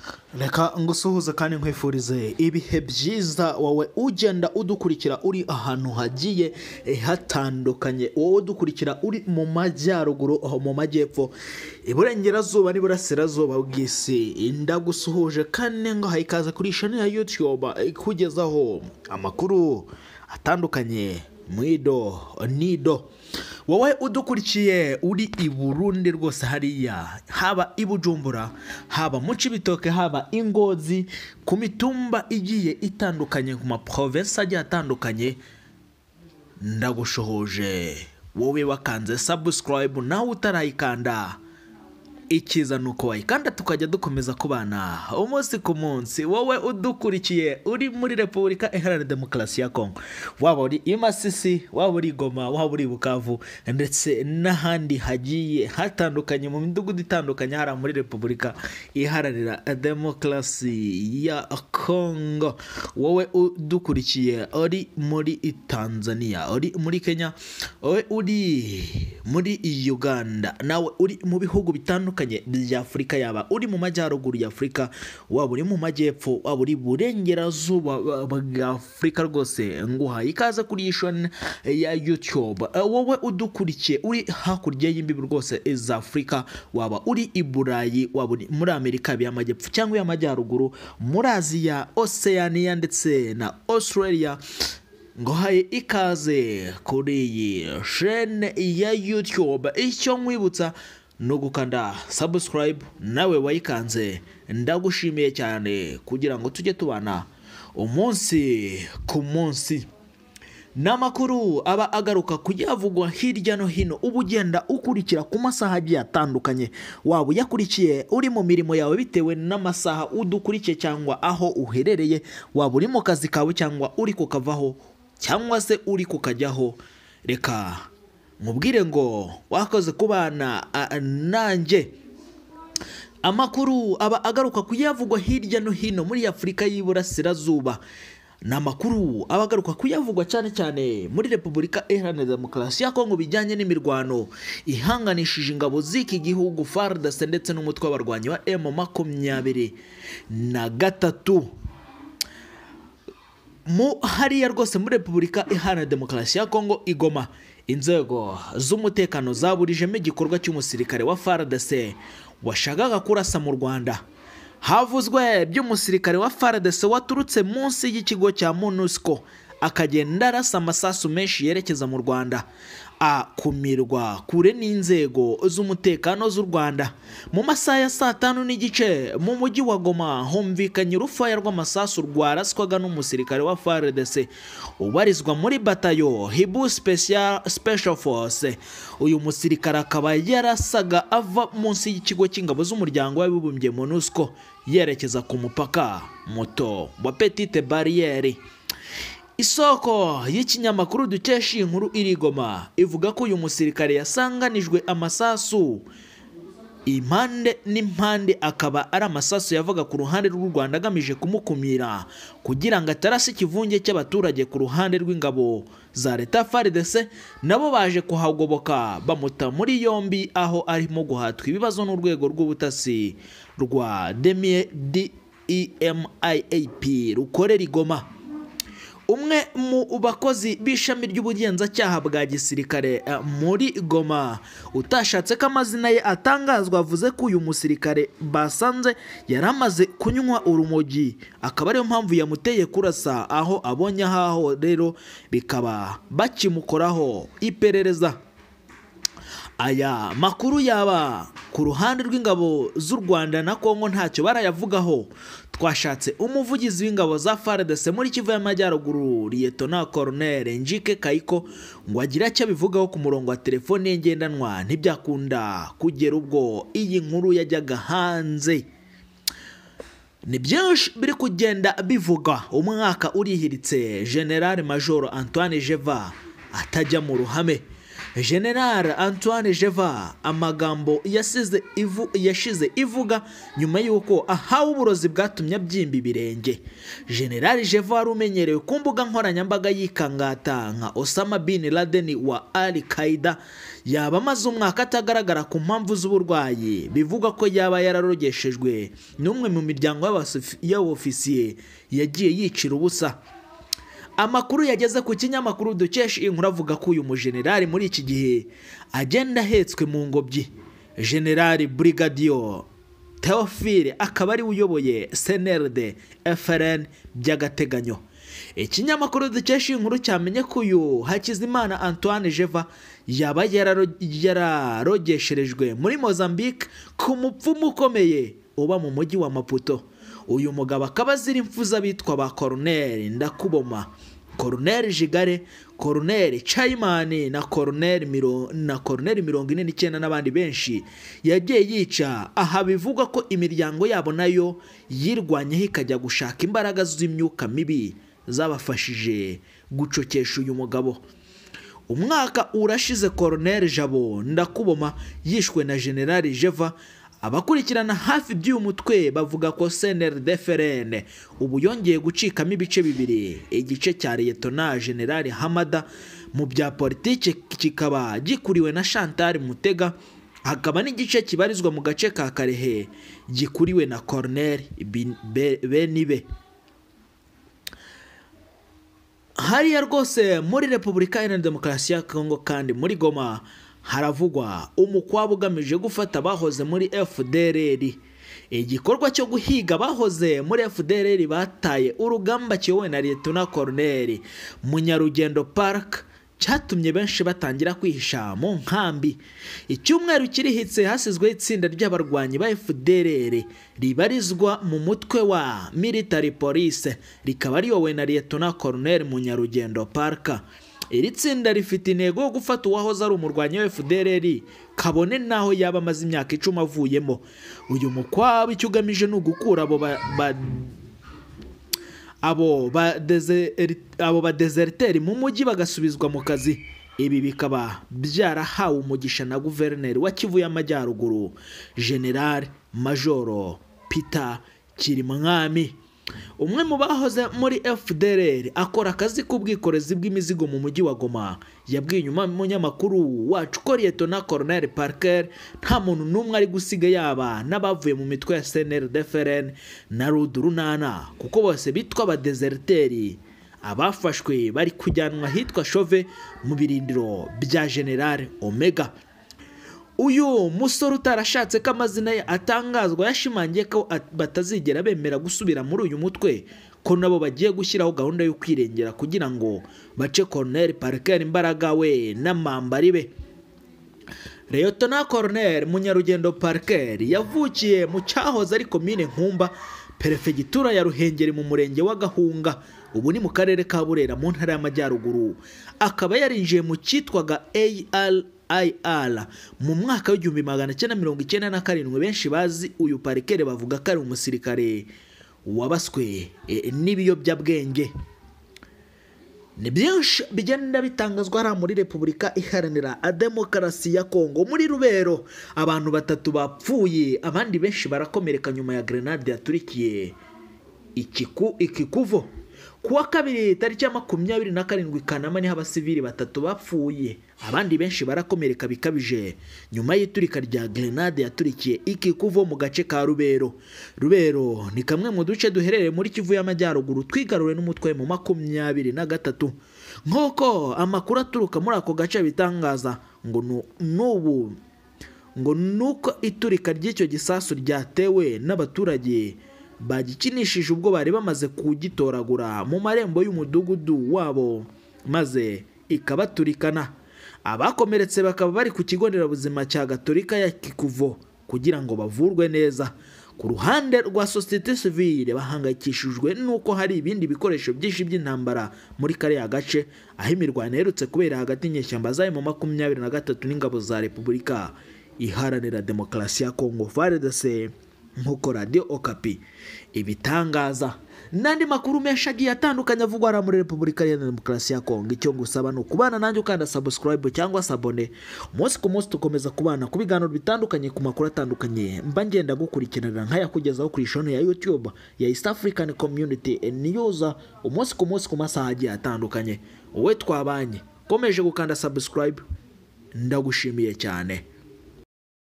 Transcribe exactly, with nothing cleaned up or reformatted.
Reka ngusuhuze kandi nkwifurize ibihe byiza wowe ugenda udukurikira uri ahantu hagiye hatandukanye, wowe udukurikira uri mu majyaruguru aho mu majyepfo iburengerazuba n'iburasirazuba bw'isi, ndagusuhuje kandi ngo hayikaze kuri channel ya YouTube ikugezaho amakuru atandukanye mwido nido. Wowe udukurikiye uri i Burundi rwose hariya, haba i Bujumbura, haba mu Cibitoke, haba i Ngozi, ku mitumba igiye itandukanye, ku ma province agiye atandukanye, ndagushohoje. Wowe wakanze subscribe nawe utarayikanda, ikiza nuko wayikanda tukajya dukomeza kubana umunsi ku munsi. Wowe udukurikiye uri muri Repubulika Iharanira Demokarasi ya Kongo, waba uri i Masisi, waba uri Goma, waba uri Bukavu ndetse n'ahandi hagiye hatandukanye mu midugudu itandukanye hara muri Repubulika Iharanira Demokarasi ya Kongo. Wowe udukurikiye uri muri Tanzania, uri muri Kenya, wowe uri muri Uganda, nawe uri mu bihugu bitandukanye bya Afrika, yaba uri mu majyaruguru ya Afrika, waba uri mu majyepfo, waba uri burengerazuba bwa Afrika, rwose nguhaye ikaze kuri channel ya YouTube. Wowe udukurikiye uri hakurya y'imbibi rwose za Afrika, waba uri i Burayi, waba uri muri Amerika y'amajyepfo cyangwa y'amajyaruguru, muri Aziya, Oceania ndetse na Australia, ngohaye ikaze kuri iyi channel ya YouTube. Icyo nkwibutsa no gukanda subscribe, nawe wayikanze ndagushimiye cyane, kugira ngo tujye tubana umunsi ku munsi. Namakuru aba agaruka kujyavugwa hirya no hino, ubugenda ukurikira ku masaha agiye atandukanye, waba uyakurikiye uri mu mirimo yawe bitewe n'amasaha udukurikiye cyangwa aho uherereye, waba uri mu kazi kawe cyangwa uri kukavaho cyangwa se uri kukajyaho, reka mubwire ngo wakoze kubana nanjye. Amakuru aba agaruka kuyavugwa hirya no hino muri Afrika y'Iburasirazuba, n'amakuru aba agaruka kuyavugwa cyane cyane muri Repubulika Iharanira Demokarasi ya Kongo bijyanye n'imirwano ihanganishije ingabo z'iki gihugu F A R D C ndetse n'umutwe w'abarwanyi wa M makumyabiri na gatatu. Mu hariya rwose muri Repubulika Iharanira Demokarasi ya Kongo i Goma, inzego z'umutekano zaburijemo igikorwa cy'umusirikare wa F A R D C washakaga kurasa mu Rwanda. Havuzwe by'umusirikare wa F A R D C waturutse munsi y'ikigo cya MONUSCO akagenda arasa amasasu menshi yerekeza mu Rwanda, akumirwa kure n'inzego z'umutekano z'u Rwanda. Mu masaha ya saa tanu n'igice mu mujyi wa Goma humvikanye urufaya rw'amasasu rwaraswaga n'umusirikare wa F A R D C ubarizwa muri batayo Hibu Special Special Force. Uyu musirikare akaba yarasaga ava munsi y'ikigo cy'ingabo z'umuryango w'abibumbye MONUSCO yerekeza ku mupaka moto wa Petite Barriere. Isoko y'ikinyamakuru dukesha inkuru iri Goma ivuga ko uyu musirikare yasanganijwe amasasu impande n'impande, akaba ari amasasu yavaga ku ruhande rw'u Rwanda agamije kumukumira kugira ngo atarasi ikivunge cy'abaturage ku ruhande rw'ingabo za leta F A R D C. Nabo baje kuhagoboka bamuta muri yombi, aho arimo guhatwa ibibazo n'urwego rw'ubutasi rwa D M I A P rukorera i Goma. Umwe mu bakozi b'ishami ry'ubugenzacyaha bwa gisirikare muri Goma utashatse ko amazina ye atangazwa avuze ko uyu musirikare basanze yaramaze kunywa urumogi, akaba ariyo mpamvu yamuteye kurasa aho abonye aho, rero bikaba bakimukoraho iperereza. Aya makuru yaba ku ruhande rw'ingabo z'u Rwanda na Kongo ntacyo barayavugaho. Twashatse umuvugizi w'ingabo za F A R D C muri Kivu y'Amajyaruguru Lieutenant Colonel Njike Kayiko ngo agira icyo abivugaho ku murongo wa telefone ye ngendanwa, ntibyakunda kugera ubwo iyi nkuru yajyaga hanze. Ni byinshi biri kugenda bivuga. Umwaka urihiritse General Major Antoine Jeva atajya mu ruhame. General Antoine Jeva amagambo yasize ivu yashize ivuga nyuma yuko ahawe uburozi bwatumye abyimba ibirenge. General Jeva wari umenyerewe ku mbuga nkoranyambaga yikangata nka Osama bin Laden wa Al Qaeda yaba amaze umwaka atagaragara ku mpamvu z'uburwayi, bivuga ko yaba yararogeshejwe n'umwe mu miryango y'abofisiye yagiye yicira ubusa. Amakuru yageze ku kinyamakuru dukesha inkuru avuga ko uyu mujenerali muri iki gihe agenda ahetswe mu ngobyi. General Brigadier Theophile akaba ari uyoboye C N R D F R N by'agateganyo. Ikinyamakuru dukesha inkuru cyamenye ko uyu Hakizimana Antoine Jeva yaba yararogesherejwe muri Mozambique ku mupfumu ukomeye uba mu mujyi wa Maputo. Uyu mugabo akaba azira impfu z'abitwa ba Colonel Ndakuboma, Colonel Jigare, Colonel Chaimani na Colonel Miro na Colonel mirongo ine n'icyenda n'abandi benshi yagiye yica. Aha bivuga ko imiryango yabo nayo yirwanyeho ikajya gushaka imbaraga z'imyuka mibi zabafashije gucokesha uyu mugabo. Umwaka urashize Colonel Jabo Ndakuboma yishwe na General Jeva. Abakurikirana hafi by'uyu mutwe bavuga ko C N R D F R N ubu yongeye gucikamo ibice bibiri, igice cya Lieutenant General Hamada mu bya politiki kikaba gikuriwe na Chantal Mutega, hakaba n'igice kibarizwa mu gace ka Karehe gikuriwe na Colonel Benibe. Hariya rwose muri Repubulika Iharanira Demokarasi ya Kongo kandi muri Goma haravugwa umukwabo ugamije gufata abahoze muri F D L R. Igikorwa cyo guhiga abahoze muri F D L R bataye urugamba kiyobowe na Lieutenant Colonel Munyarugendo Park cyatumye benshi batangira kwihisha mu nkambi. Icyumweru kirihitse hasizwe itsinda ry'abarwanyi ba F D L R ribarizwa mu mutwe wa Military Police, rikaba riyobowe na Lieutenant Colonel Munyarugendo Park. Iri tsinda rifite intego yo gufata uwahoze ari umurwanyi wa F D L R kabone naho yaba amaze imyaka icumi avuyemo. Uyu mukwabo icyo ugamije ni ugukura abo ba, ba abo ba abo ba deserteri mu mujyi bagasubizwa mu kazi. Ibi bikaba byarahawe umugisha na guverineri wa Kivu y'Amajyaruguru General Major Peter Kirimwami. Umwe mu bahoze muri F D L R akora akazi k'ubwikorezi bw'imizigo mu mujyi wa Goma yabwiye nyuma umunyamakuru wacu ko Lieutenant Colonel Parker nta muntu n'umwe ari gusiga yaba n'abavuye mu mitwe ya C N R D F R N na Rudurunana, kuko bose bitwa ba deserteri. Abafashwe bari kujyanwa hitwa Chove mu birindiro bya General Omega. Uyu musore utarashatse ko amazina ye atangazwa yashimangiye ko batazigera bemera gusubira muri uyu mutwe, ko nabo bagiye gushyiraho gahunda yo kwirengera kugira ngo bace Colonel Parker imbaraga we n'amambari be. Lieutenant Colonel Munyarugendo Parker yavukiye mu cyahoze ari komine Nkumba, perefegitura ya Ruhengeri mu murenge wa Gahunga, ubu ni mu karere ka Burera mu ntara y'Amajyaruguru. Akaba yarinjiye mu cyitwaga A R I R mu mwaka w'igihumbi magana cyenda mirongo icyenda na karindwi. Benshi bazi uyu Parker bavuga ko ari umusirikare wabaswe e, n'ibiyobyabwenge. Ni byinshi bigenda bitangazwa hariya muri Repubulika Iharanira Demokarasi ya Kongo. Muri Rubero abantu batatu bapfuye, abandi benshi barakomereka nyuma ya grenade yaturikiye ikiku ikikuvo. Kuwa kabiri tariki ya makumyabiri na karindwi Kanama niho abasivili batatu bapfuye, abandi benshi barakomereka bikabije nyuma y'iturika rya grenade yaturikiye ikikuvo mu gace ka Rubero. Rubero ni kamwe mu duce duherereye muri Kivu y'Amajyaruguru twigaruriwe n'umutwe mu makumyabiri na gatatu. Nk'uko amakuru aturuka muri ako gace bitangaza ngo n'ubu ngo nuko iturika ry'icyo gisasu ryatewe n'abaturage bagikinishije ubwo bari bamaze kugitoragura mu marembo y'umudugudu wabo maze ikabaturikana. Abakomeretse bakaba bari ku kigo nderabuzima cya Gatolika ya Kikuvo kugira ngo bavurwe neza. Ku ruhande rwa societe civile bahangayikishijwe nuko hari ibindi bikoresho byinshi by'intambara muri kariya gace, aho imirwano iherutse kubera hagati y'inyeshyamba zayo mu makumyabiri na gatatu n'ingabo za Repubulika Iharanira Demokarasi ya Kongo F A R D C nk'uko Radio Okapi ibitangaza. Nandi makuru menshi agiye atandukanye avugwa ara muri Repubulika ya Demokarasi ya Kongo. Icyo ngusaba no kubana nanjye ukanda subscribe cyangwa sabone. Umunsi ku munsi tukomeza kubana ku biganiro bitandukanye ku makuru atandukanye mba ngenda gukurikirana nkaya kugezaho kuri channel ya YouTube ya East African Community News umunsi ku munsi ku masaha agiye atandukanye. Wowe twabanye komeje gukanda subscribe, ndagushimiye cyane.